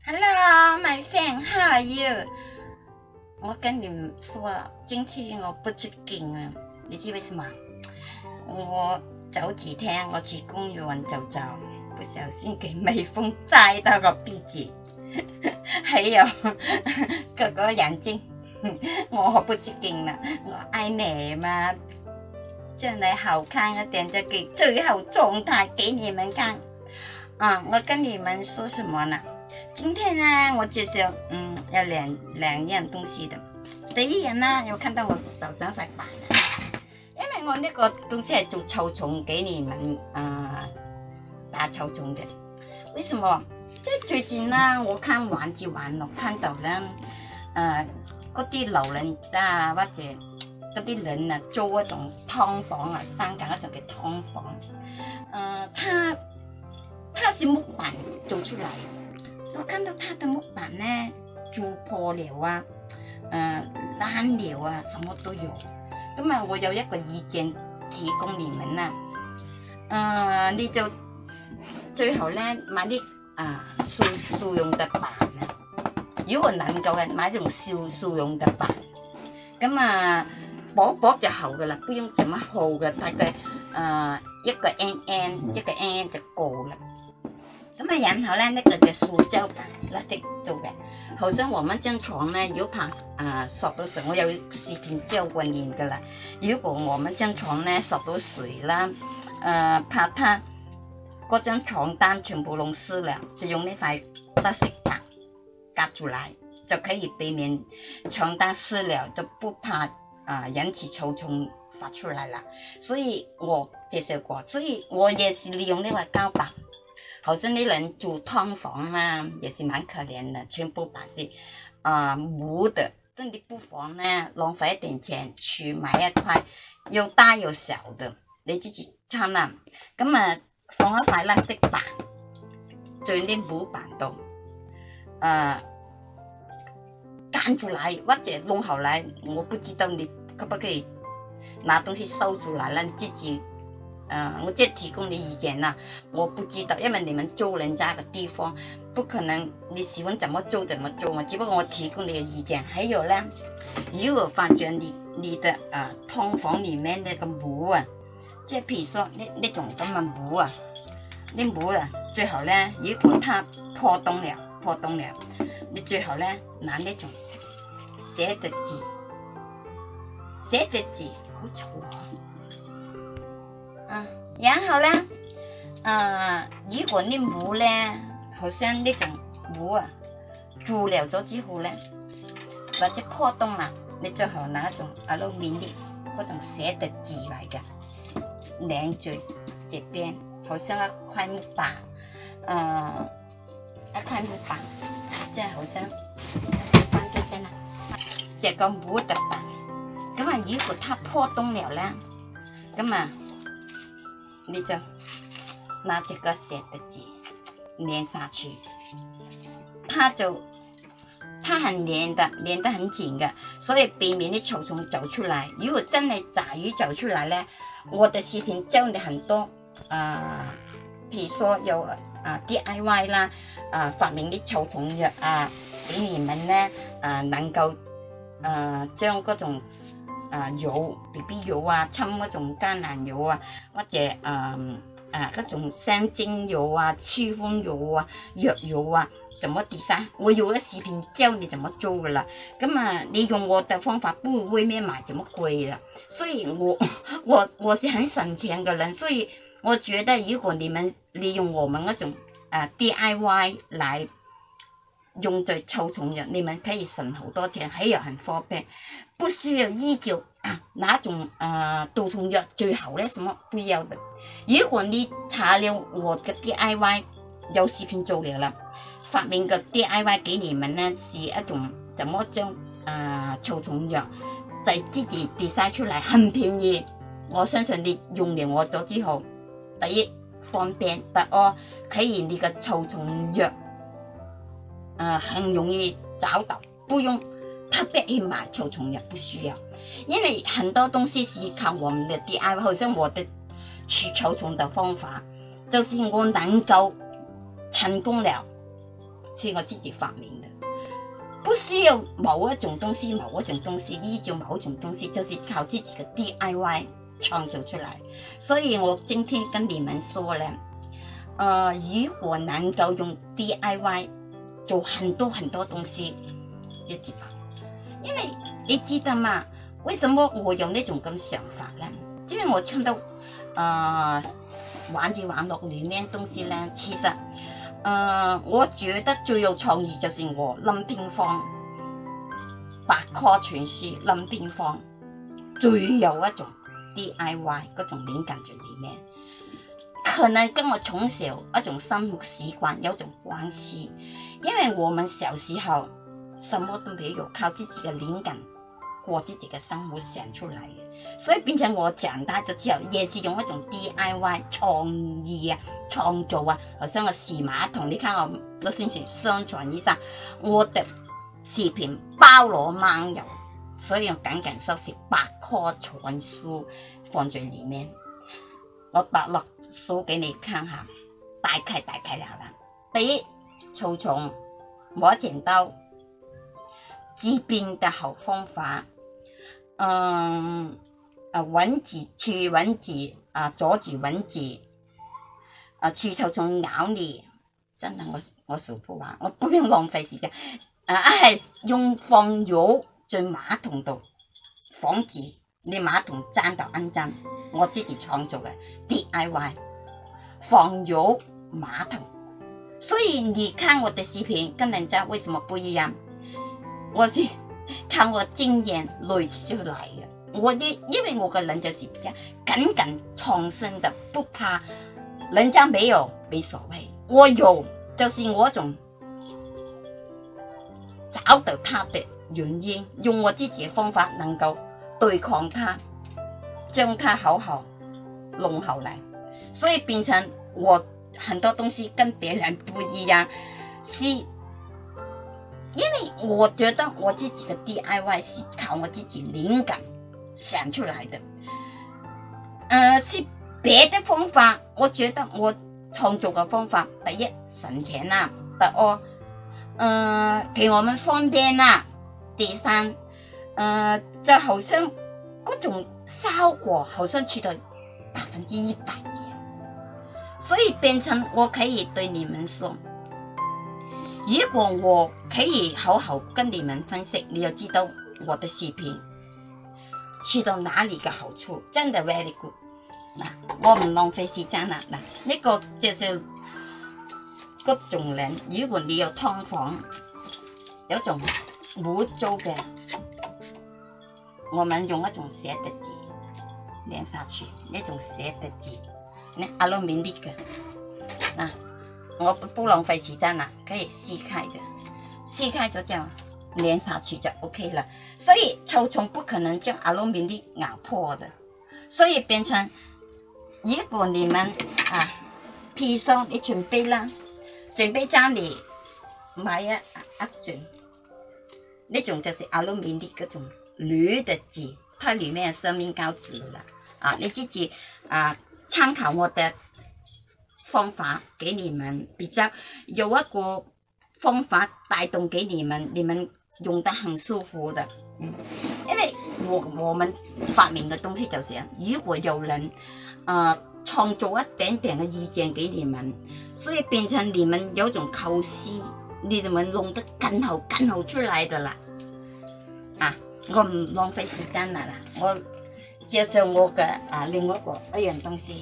Hello, my friend, how are you? 我跟你们说，今天我不出镜啊，你知为什么？我早几天我去公园走走，不小心给蜜蜂摘到个鼻子，还有个眼睛，我不出镜了，我爱美嘛，将来好看一点就给最后状态给你们看。我跟你们说什么呢？今天呢，我介绍要两样东西的。第一样呢，有看到我手上在摆的，因为我那个东西係做臭蟲給你們打臭蟲嘅。為什麼？即係最近呢，我看網絡看到呢，嗰啲老人家或者嗰啲人啊，租嗰種劏房啊，香港嗰種嘅劏房，它是木板做出來的。我看到它的木板呢，做破了啊，爛了啊，什麼都有。咁啊，我有一個意見提供你們啦，你就最後呢買啲塑用的板啊，如果能夠嘅買這種塑用的板，咁薄就好噶啦，不用這麼厚嘅，大概一個 mm 就夠了。咁然後呢，那個就塑膠板垃圾做嘅，好像我們張床呢，如果怕索到水，我有視頻教過你噶啦。如果我們張床呢索到水啦，怕它嗰張床單全部弄濕了，就用呢塊垃圾板隔住來，就可以避免床單濕了，就不怕引起臭蟲發出來了。所以我介紹過，所以我也是利用呢塊膠板。好像啲人住劏房啦，也是蠻可憐的，全部把是木的，但你不妨呢浪費一點錢去買一塊又大又小的，你自己看啦。咁放一塊垃圾板，在啲木板度，間住來或者弄好來，我不知道你可不可以拿東西收出來，讓自己。我即係提供你意見啦，我不知道，因為你們租人家的地方，不可能你喜歡怎麼租怎麼租嘛，只不過我提供你的意見。還有呢，如果發覺你的劏房裡面那個木啊，即係譬如說那種咁嘅木啊，啲木啊，最後呢，如果它破洞了，你最後呢拿那種寫的字好醜然後呢，如果你木呢，好像呢種木蛀了咗之後呢，或者破洞啦，你最後拿一種aluminum嗰種寫的字嚟嘅，連住這邊，好像一塊木板，即係好像翻咗先啦，這個木的板，咁如果它破洞了呢，咁你就拿這個寫的字粘下去，它很粘得很緊的，所以避免啲臭蟲走出來。如果真係雜魚走出來呢，我的視頻教你很多譬如說有DIY 啦，發明啲臭蟲藥俾你們呢能夠將嗰種油 BB 油侵嗰種橄欖油或者嗰種香精油驅風油藥油怎麼 design， 我有個視頻教你怎麼做噶啦。咁你用我的方法不會外面買這麼貴啦。所以我是很省錢嘅人，所以我覺得如果你們利用我們嗰種DIY 來用在臭蟲藥，你們可以省好多錢，還有很方便，不需要依照哪種毒蟲藥最好呢？什麼不要的。如果你查了我的 DIY 有視頻做了啦，發明個 DIY 給你們呢是一種怎麼將臭蟲藥就自己 design 出來，很便宜。我相信你用了我咗之後，第一方便，第二可以你個臭蟲藥很容易找到，不用特別去買臭蟲藥，不需要，因為很多東西是靠我們的 DIY， 好像我的除臭蟲的方法，就是我能夠成功了， 是我自己发明的，不需要某一种东西，依照某一种东西，就是靠自己的 DIY 创造出来。所以我今天跟你们说呢，如果能够用 DIY 做很多东西，一直吧。因为你知道嘛，为什么我有那种想法呢？因为我看到玩具网络里面东西呢，其实我覺得最有創意就是我林平方百科全書林平方最有一種 DIY 嗰種靈感在裡面，可能跟我從小一種生活習慣有種關係，因為我們小時候什麼都沒有，靠自己的靈感過自己的生活想出來嘅，所以變成我長大咗之後，也是用一種 DIY 創意啊、創造啊，好像個洗馬桶，你看我宣傳宣傳一下，我的視頻包羅萬有，所以我僅僅收拾百科全書放在裡面，我把落數給你看下，大概啦。第一，草叢磨剪刀治病的好方法，蚊子驅蚊子阻止蚊子，驅臭蟲咬你，真的我說不完，我不用浪費時間。用放油在馬桶度，防止你馬桶沾到骯髒，我自己創造嘅 DIY 放油馬桶。所以你看我的視頻跟人家為什麼不一樣？我是靠我經驗累積出來的。因為我個人就是比較敢創新的，不怕人家沒有沒所謂，我有就是我種找到它的原因，用我自己的方法能夠對抗它，將它好弄好來，所以變成我很多東西跟別人不一樣，是因為我覺得我自己的 DIY 是靠我自己靈感想出來的，是別的方法，我覺得我創造嘅方法，第一省錢啦，第二，給我們方便啦，第三，就好像嗰種效果好像去到100%這樣，所以變成我可以對你們說，如果我可以好好跟你們分析，你就知道我的視頻去到哪裡嘅好處，真的 very good。我唔浪費時間啦，呢個就是嗰種人，如果你有劏房，有種污糟嘅，我們用一種寫的紙粘下去，呢種寫的紙，呢阿魯米粒嘅，我不浪費時間啦，可以撕開的，撕開咗之後粘下去就 OK 了。所以臭蟲不可能將阿魯米粒咬破的，所以變成如果你們譬如說你準備啦，準備家裡買一卷，呢種就是阿魯米粒嗰種鋁的紙，它裡面有生命膠紙啦，你自己參考我的方法給你們，比較有一個方法帶動給你們，你們用得很舒服的，因為我們發明的東西就是如果有人創造一點點的意見給你們，所以變成你們有種構思，你們弄得更好出來的啦。我唔浪費時間啦，我介紹我嘅另外一樣東西，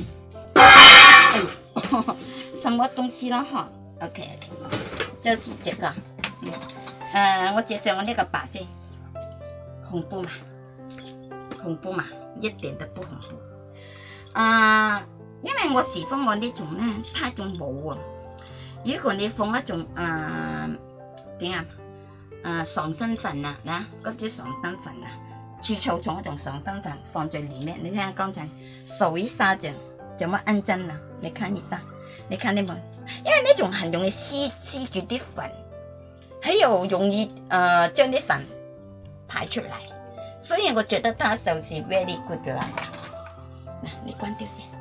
什麼東西啦？哈 ，OK， 就是這個，我介紹我呢個白色，恐怖嘛，一點都不恐怖。因為我喜歡我呢種呢，它種冇啊。如果你放一種爽身粉嗰種爽身粉驅臭蟲嗰種爽身粉放在裡面，你看剛才手一下就怎麼按真啦？你看一下，你看你們，因為呢種很容易吸住啲粉，還有容易將啲粉排出來，所以我覺得它就是 very good 啦。你關掉先。